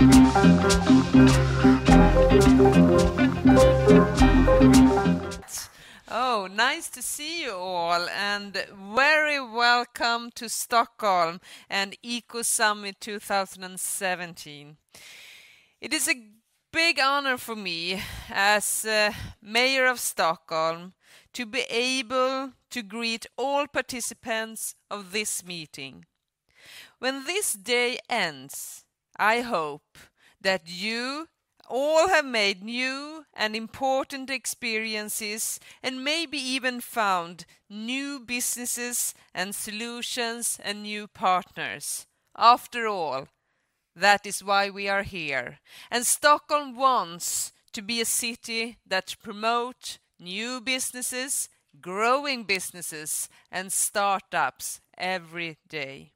Oh, nice to see you all, and very welcome to Stockholm and Eco Summit 2017. It is a big honor for me as Mayor of Stockholm to be able to greet all participants of this meeting. When this day ends, I hope that you all have made new and important experiences and maybe even found new businesses and solutions and new partners. After all, that is why we are here. And Stockholm wants to be a city that promotes new businesses, growing businesses, and startups every day.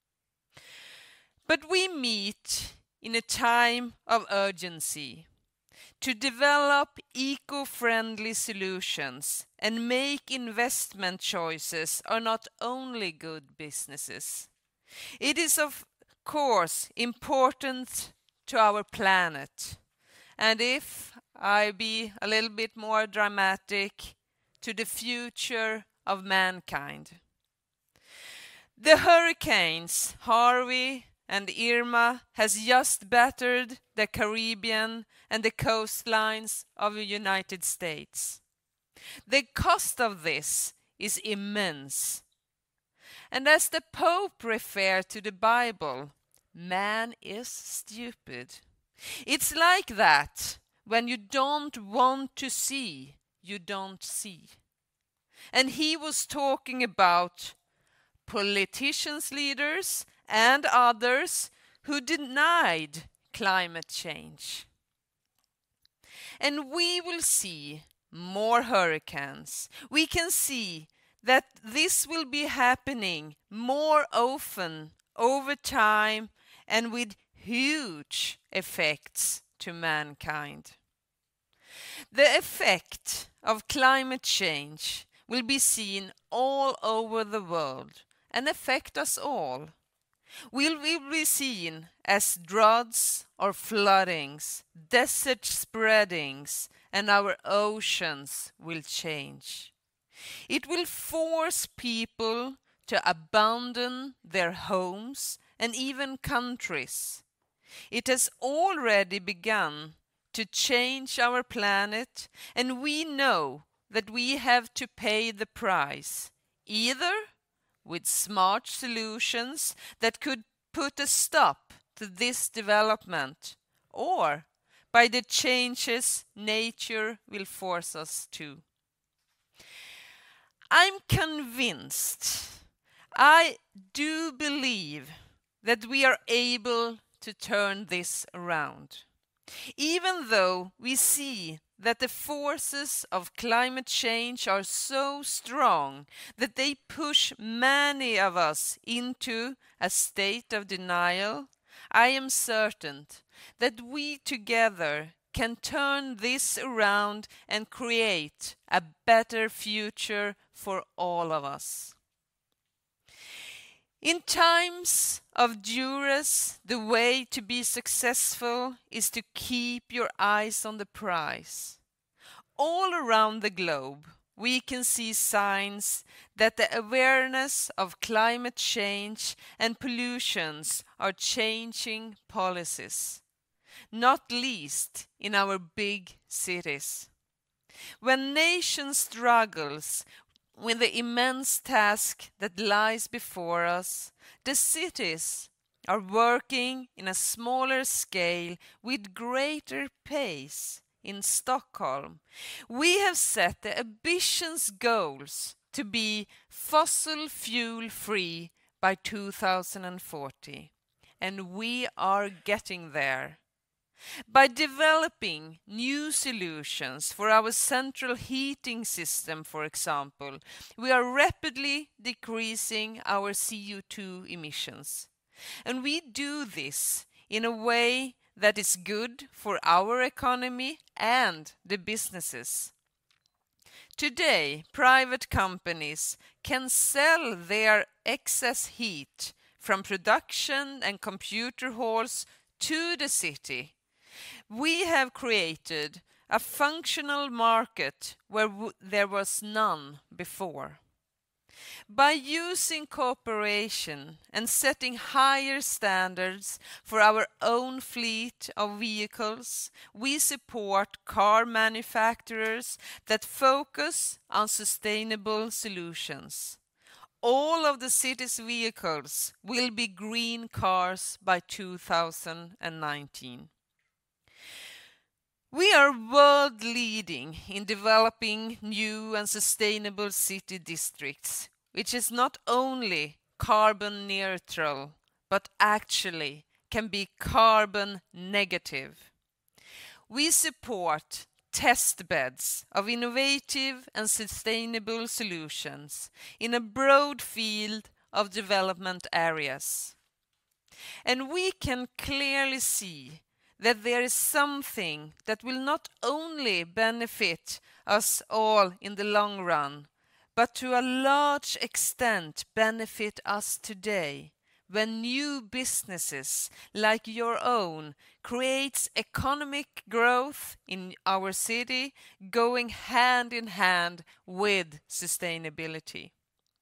But we meet in a time of urgency to develop eco-friendly solutions and make investment choices are not only good businesses. It is of course important to our planet, and if I be a little bit more dramatic, to the future of mankind. The hurricanes Harvey and Irma has just battered the Caribbean and the coastlines of the United States. The cost of this is immense. And as the Pope referred to the Bible, man is stupid. It's like that. When you don't want to see, you don't see. And he was talking about politicians, leaders, and others who denied climate change. And we will see more hurricanes. We can see that this will be happening more often over time and with huge effects to mankind. The effect of climate change will be seen all over the world and affect us all. Will we be seen as droughts or floodings, desert spreadings, and our oceans will change. It will force people to abandon their homes and even countries. It has already begun to change our planet, and we know that we have to pay the price, either with smart solutions that could put a stop to this development, or by the changes nature will force us to. I'm convinced, I do believe that we are able to turn this around. Even though we see that the forces of climate change are so strong that they push many of us into a state of denial, I am certain that we together can turn this around and create a better future for all of us. In times of duress, the way to be successful is to keep your eyes on the prize. All around the globe, we can see signs that the awareness of climate change and pollutions are changing policies, not least in our big cities. When nations struggles with the immense task that lies before us, the cities are working in a smaller scale with greater pace. In Stockholm, we have set the ambitious goals to be fossil fuel free by 2040, and we are getting there. By developing new solutions for our central heating system, for example, we are rapidly decreasing our CO2 emissions. And we do this in a way that is good for our economy and the businesses. Today, private companies can sell their excess heat from production and computer halls to the city, we have created a functional market where there was none before. By using cooperation and setting higher standards for our own fleet of vehicles, we support car manufacturers that focus on sustainable solutions. All of the city's vehicles will be green cars by 2019. We are world leading in developing new and sustainable city districts, which is not only carbon neutral, but actually can be carbon negative. We support test beds of innovative and sustainable solutions in a broad field of development areas. And we can clearly see that there is something that will not only benefit us all in the long run, but to a large extent benefit us today, when new businesses like your own creates economic growth in our city, going hand in hand with sustainability.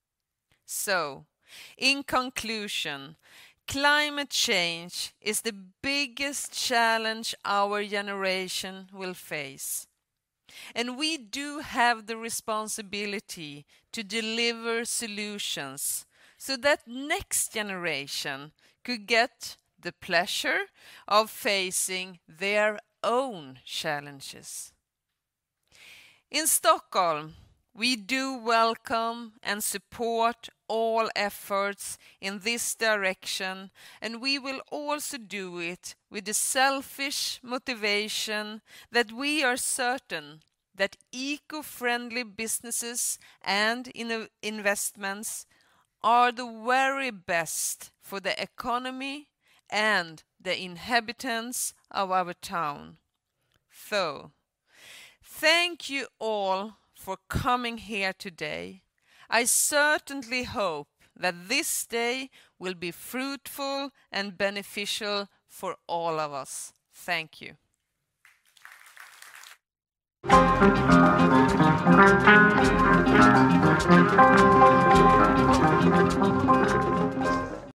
So, in conclusion, climate change is the biggest challenge our generation will face. And we do have the responsibility to deliver solutions so that next generation could get the pleasure of facing their own challenges. In Stockholm, we do welcome and support all efforts in this direction, and we will also do it with the selfish motivation that we are certain that eco-friendly businesses and investments are the very best for the economy and the inhabitants of our town. So, thank you all for coming here today. I certainly hope that this day will be fruitful and beneficial for all of us. Thank you.